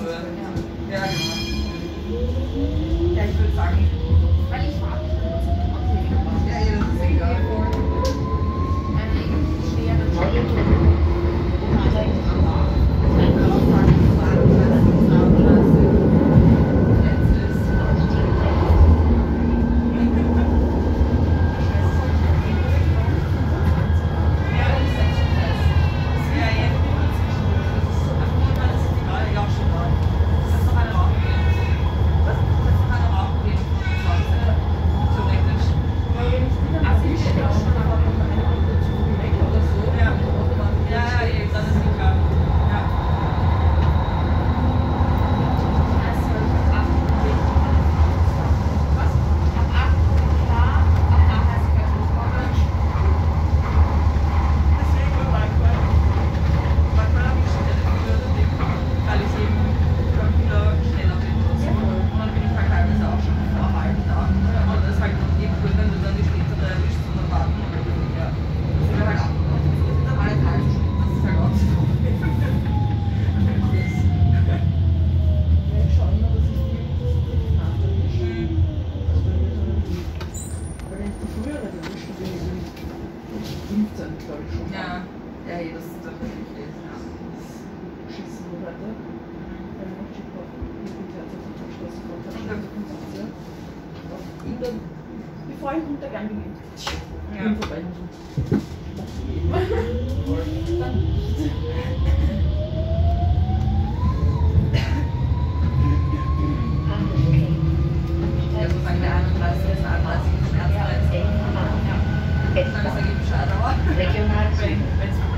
hören. Ja. Ja, genau. Ja, ich würde sagen, Weil ich frage mich dann trotzdem, ob sie wieder was. ja, das ist egal. Irgendwie schwer, dann Neue schon. Tour. Wo man sagt, ein Kaufmann, Bevor ich runtergegangen bin, Ja. vorbei. Ja, so sagen wir 31 bis 31 bis 1. Dann ist er Bescheid, aber Regional. wenn es